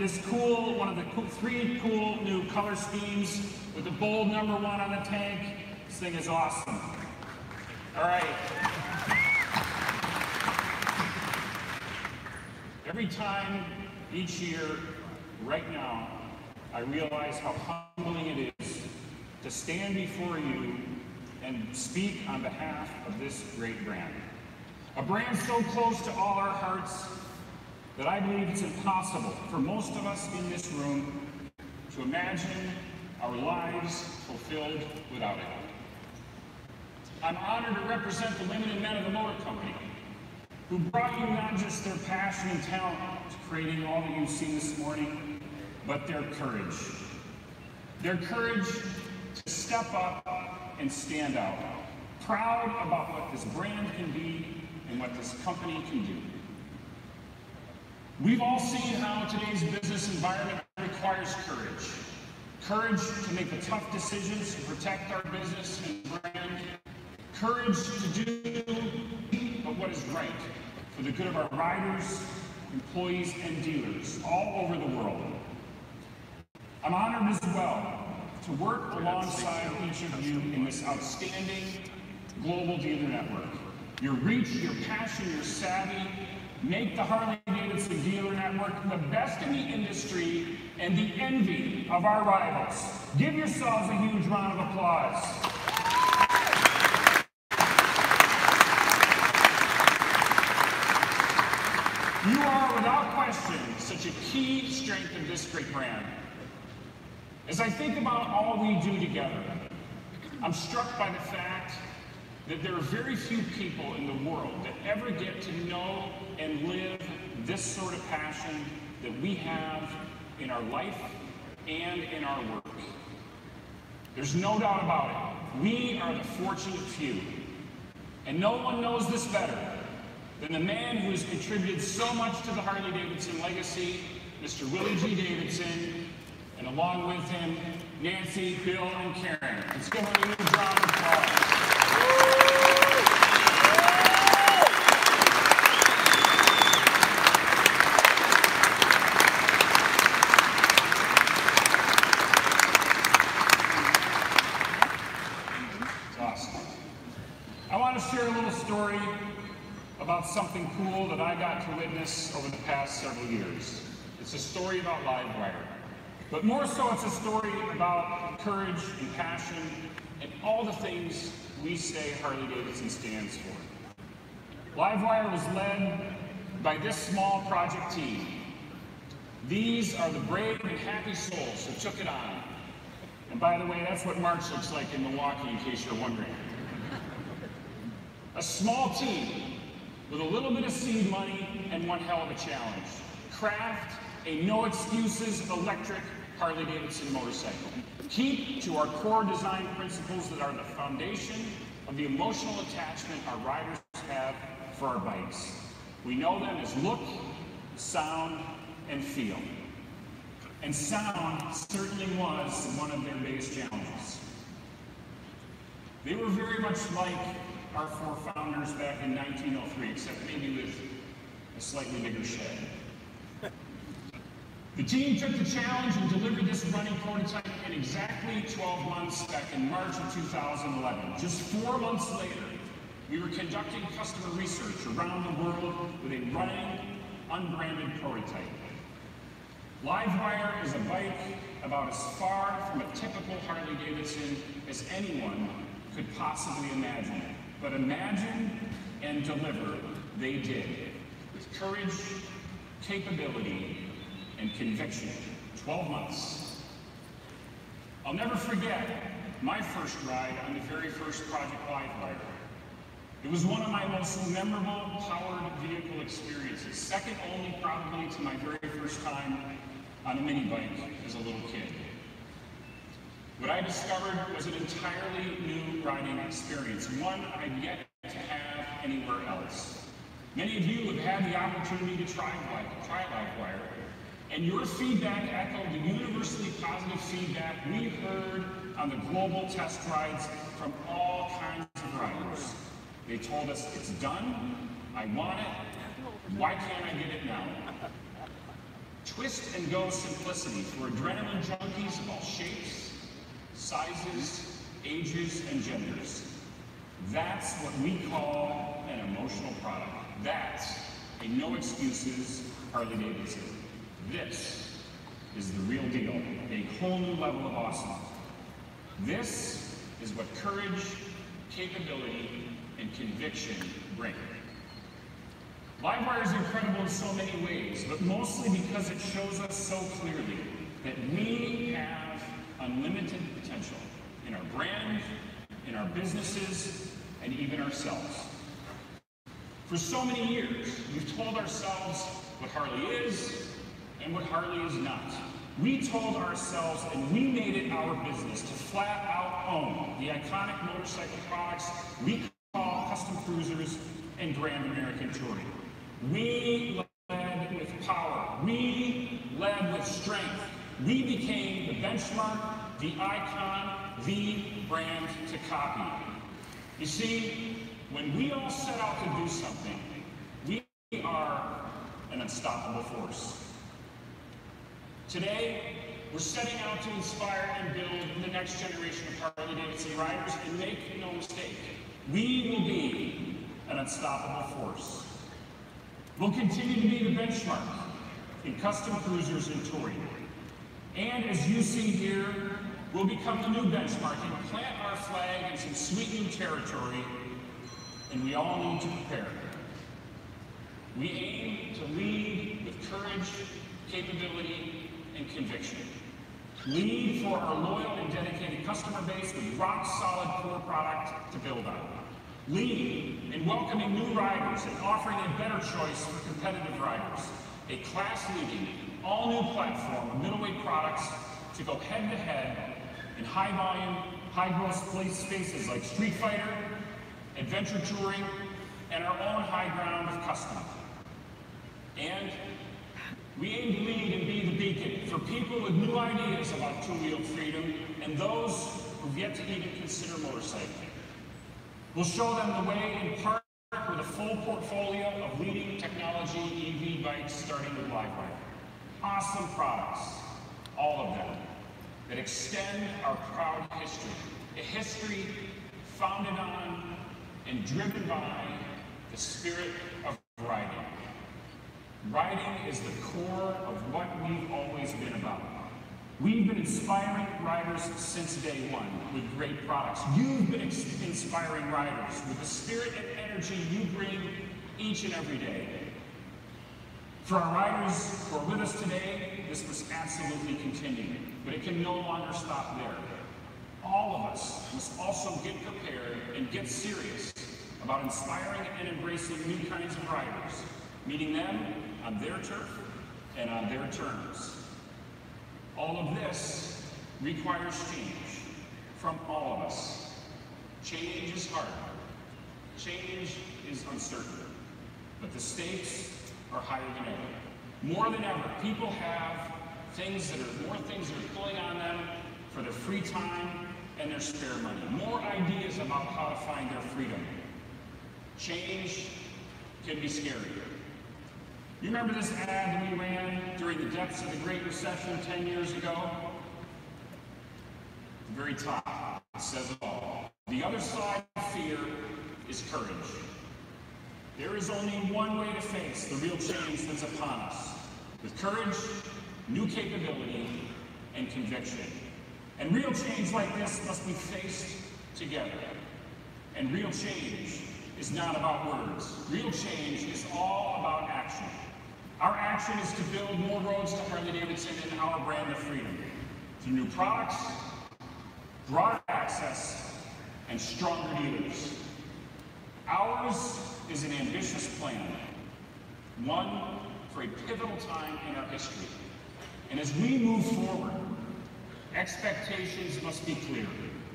this cool, one of the three cool new color schemes with the bold #1 on the tank. This thing is awesome. All right. Every time, each year, right now, I realize how humbling it is to stand before you and speak on behalf of this great brand. A brand so close to all our hearts that I believe it's impossible for most of us in this room to imagine our lives fulfilled without it. I'm honored to represent the women and men of the Motor Company, who brought you not just their passion and talent to creating all that you've seen this morning, but their courage. Their courage to step up and stand out, proud about what this brand can be and what this company can do. We've all seen how today's business environment requires courage. Courage to make the tough decisions to protect our business and brand. Courage to do what is right for the good of our riders, employees, and dealers all over the world. I'm honored as well to work alongside each of you in this outstanding global dealer network. Your reach, your passion, your savvy make the Harley-Davidson dealer network the best in the industry and the envy of our rivals. Give yourselves a huge round of applause. You are, without question, such a key strength of this great brand. As I think about all we do together, I'm struck by the fact that there are very few people in the world that ever get to know and live this sort of passion that we have in our life and in our work. There's no doubt about it. We are the fortunate few. And no one knows this better than the man who has contributed so much to the Harley-Davidson legacy, Mr. Willie G. Davidson, and along with him, Nancy, Bill, and Karen. Let's give them a huge round of applause. It's awesome. I want to share a little story about something cool that I got to witness over the past several years. It's a story about Livewire. But more so, it's a story about courage and passion and all the things we say Harley-Davidson stands for. Livewire was led by this small project team. These are the brave and happy souls who took it on. And by the way, that's what March looks like in Milwaukee, in case you're wondering. A small team with a little bit of seed money and one hell of a challenge. Craft a no-excuses electric Harley-Davidson motorcycle. Keep to our core design principles that are the foundation of the emotional attachment our riders have for our bikes. We know them as look, sound, and feel. And sound certainly was one of their biggest challenges. They were very much like our four founders back in 1903, except maybe with a slightly bigger shed. The team took the challenge and delivered this running prototype in exactly 12 months back in March of 2011. Just 4 months later, we were conducting customer research around the world with a running, unbranded prototype. Livewire is a bike about as far from a typical Harley-Davidson as anyone could possibly imagine. But imagine and deliver, they did, with courage, capability, and conviction. 12 months. I'll never forget my first ride on the very first Project Livewire. It was one of my most memorable powered vehicle experiences, second only probably to my very first time on a mini bike as a little kid. What I discovered was an entirely new riding experience, one I'd yet to have anywhere else. Many of you have had the opportunity to try Livewire, and your feedback echoed the universally positive feedback we heard on the global test rides from all kinds of riders. They told us, it's done, I want it, why can't I get it now? Twist and go simplicity for adrenaline junkies of all shapes, sizes, ages, and genders. That's what we call an emotional product. That's a no excuses Harley-Davidson. This is the real deal, a whole new level of awesome. This is what courage, capability, and conviction bring. LiveWire is incredible in so many ways, but mostly because it shows us so clearly that we have unlimited potential in our brand, in our businesses, and even ourselves. For so many years, we've told ourselves what Harley is and what Harley is not. We told ourselves, and we made it our business to flat out own the iconic motorcycle products we call custom cruisers and Grand American Touring. We led with power. We led with strength. We became the benchmark, the icon, the brand to copy. You see, when we all set out to do something, we are an unstoppable force. Today, we're setting out to inspire and build the next generation of Harley-Davidson riders, and make no mistake, we will be an unstoppable force. We'll continue to be the benchmark in custom cruisers and touring. And as you see here, we'll become the new benchmark and plant our flag in some sweet new territory, and we all need to prepare. We aim to lead with courage, capability, and conviction. Lead for our loyal and dedicated customer base with rock-solid core product to build on. Lead in welcoming new riders and offering a better choice for competitive riders. A class-leading, all-new platform of middleweight products to go head-to-head in high-volume, high-growth spaces like Street Fighter, adventure touring, and our own high ground of custom. And we aim to lead and be the beacon for people with new ideas about two-wheeled freedom and those who've yet to even consider motorcycling. We'll show them the way in part with a full portfolio of leading technology EV bikes starting with LiveWire. Awesome products, all of them, that extend our proud history. A history founded on and driven by the spirit of riding. Riding is the core of what we've always been about. We've been inspiring riders since day one with great products. You've been inspiring riders with the spirit and energy you bring each and every day. For our riders who are with us today, this must absolutely continue, but it can no longer stop there. All of us must also get prepared and get serious about inspiring and embracing new kinds of riders, meeting them on their turf and on their terms. All of this requires change from all of us. Change is hard. Change is uncertain. But the stakes are higher than ever. More than ever, people have more things that are pulling on them for their free time and their spare money. More ideas about how to find their freedom. Change can be scary. You remember this ad that we ran during the depths of the Great Recession 10 years ago? At the very top, it says it all. The other side of fear is courage. There is only one way to face the real change that's upon us. With courage, new capability, and conviction. And real change like this must be faced together. And real change is not about words. Real change is all about action. Our action is to build more roads to Harley-Davidson and our brand of freedom through new products, broader access, and stronger dealers. Ours is an ambitious plan, one for a pivotal time in our history. And as we move forward, expectations must be clear.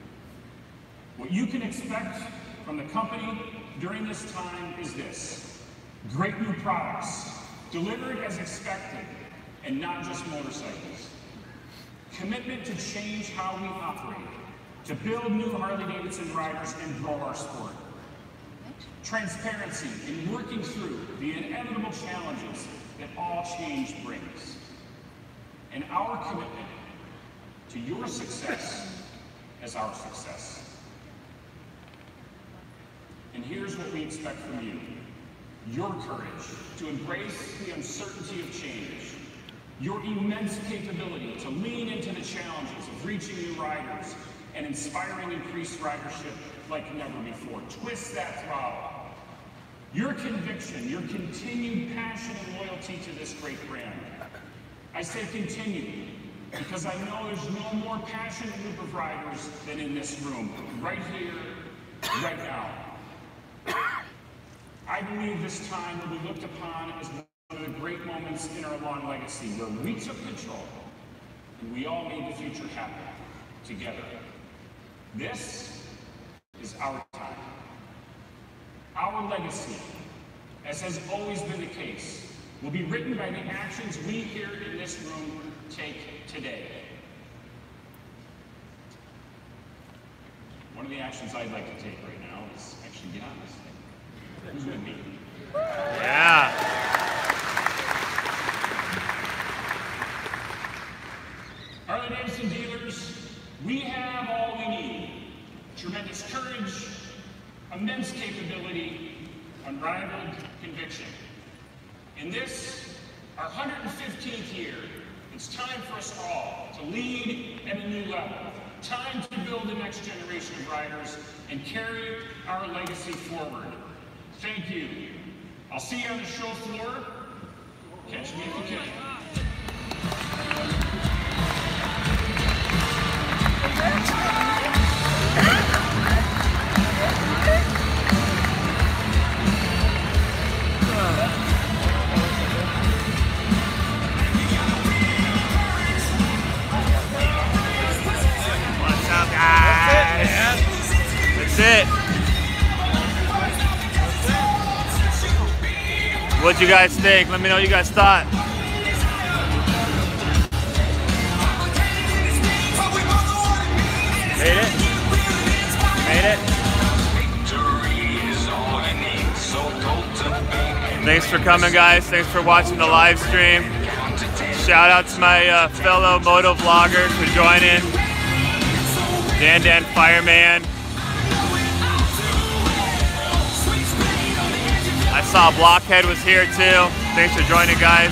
What you can expect from the company during this time is this: great new products, delivered as expected, and not just motorcycles. Commitment to change how we operate, to build new Harley-Davidson riders and grow our sport. Transparency in working through the inevitable challenges that all change brings. and our commitment to your success as our success. And here's what we expect from you. Your courage to embrace the uncertainty of change, your immense capability to lean into the challenges of reaching new riders and inspiring increased ridership like never before. Twist that throttle. Your conviction, your continued passion and loyalty to this great brand. I say continue, because I know there's no more passionate group of riders than in this room, right here, right now. I believe this time will be looked upon as one of the great moments in our long legacy, where we took control and we all made the future happen together. This is our time. Our legacy, as has always been the case, will be written by the actions we here in this room take today. One of the actions I'd like to take right now is actually get on this thing. Who's with me? Yeah. Harley-Davidson dealers, we have all we need. Tremendous courage, immense capability, unrivaled conviction. In this, our 115th year, it's time for us all to lead at a new level. Time to build the next generation of riders and carry our legacy forward. Thank you. I'll see you on the show floor. Catch me if you can. What's up, guys? That's it. What'd you guys think? Let me know what you guys thought. Made it? Made it? Thanks for coming, guys. Thanks for watching the live stream. Shout out to my fellow moto vloggers for joining. Dan Fireman. I saw Blockhead was here too. Thanks for joining, guys.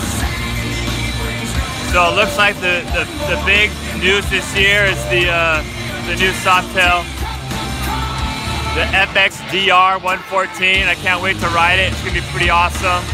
So it looks like the big news this year is the new Softail, the FX DR 114. I can't wait to ride it. It's gonna be pretty awesome.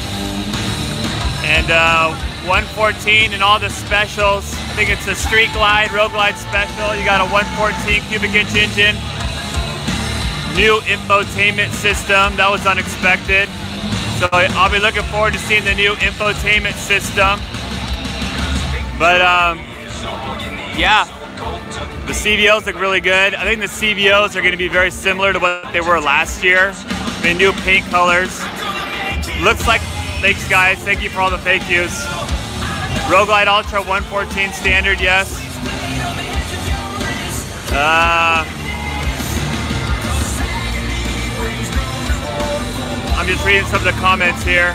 And 114 and all the specials. I think it's a Street Glide, Road Glide special. You got a 114 cubic inch engine. New infotainment system, that was unexpected. So I'll be looking forward to seeing the new infotainment system. But yeah, the CVOs look really good. I think the CVOs are gonna be very similar to what they were last year. I mean, new paint colors. Looks like, thanks guys, thank you for all the thank yous. Road Glide Ultra 114 standard, yes. I'm just reading some of the comments here.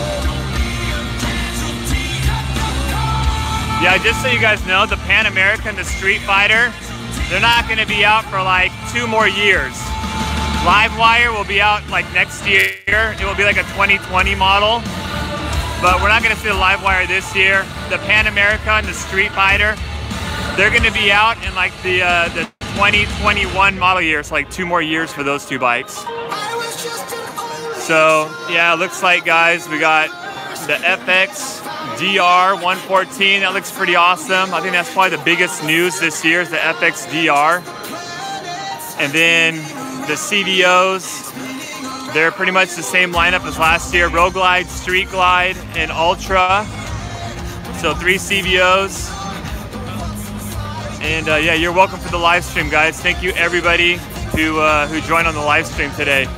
Yeah, just so you guys know, the Pan America and the Street Fighter, they're not going to be out for like 2 more years. Livewire will be out like next year. It will be like a 2020 model. But we're not going to see the Livewire this year. The Pan America and the Street Fighter, they're going to be out in like the 2021 model year. So like 2 more years for those 2 bikes. So yeah, it looks like, guys, we got the FX DR 114. That looks pretty awesome. I think that's probably the biggest news this year is the FX DR. And then the CVOs, they're pretty much the same lineup as last year. Road Glide, Street Glide, and Ultra. So 3 CVOs. And yeah, you're welcome for the live stream, guys. Thank you everybody who joined on the live stream today.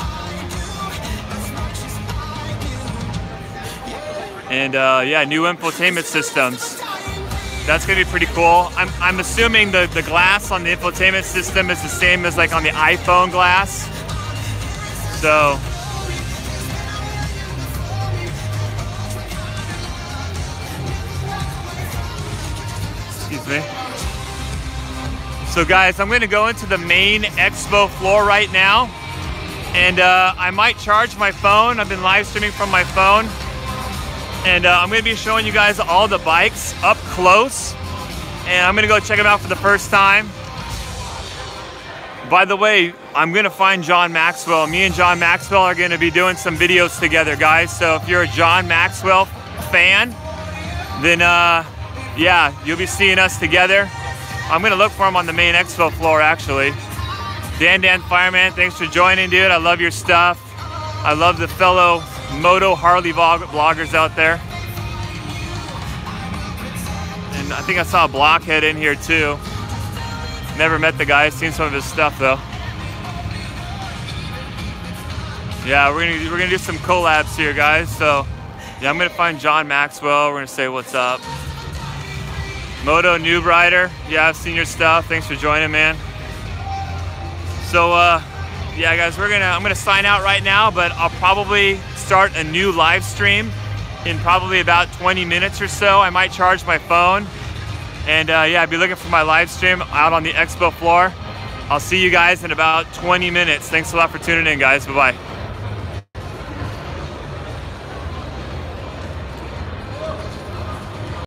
And yeah, new infotainment systems. That's gonna be pretty cool. I'm assuming the glass on the infotainment system is the same as like on the iPhone glass. So Excuse me. So guys, I'm gonna go into the main expo floor right now, and I might charge my phone. I've been live streaming from my phone, and I'm gonna be showing you guys all the bikes up close, and I'm gonna go check them out for the first time. By the way, I'm gonna find John Maxwell. Me and John Maxwell are gonna be doing some videos together, guys. So if you're a John Maxwell fan, then yeah, you'll be seeing us together. I'm gonna look for him on the main expo floor, actually. Dan Fireman, thanks for joining, dude. I love your stuff. I love the fellow Moto Harley vloggers out there. And I think I saw a Blockhead in here too. Never met the guy, seen some of his stuff though. Yeah, we're gonna do some collabs here, guys. So yeah, I'm gonna find John Maxwell. We're gonna say what's up. Moto Noob Rider, yeah, I've seen your stuff. Thanks for joining, man. So yeah, guys, I'm gonna sign out right now, but I'll probably start a new live stream in probably about 20 minutes or so. I might charge my phone. And yeah, be looking for my live stream out on the expo floor. I'll see you guys in about 20 minutes. Thanks a lot for tuning in, guys. Bye-bye.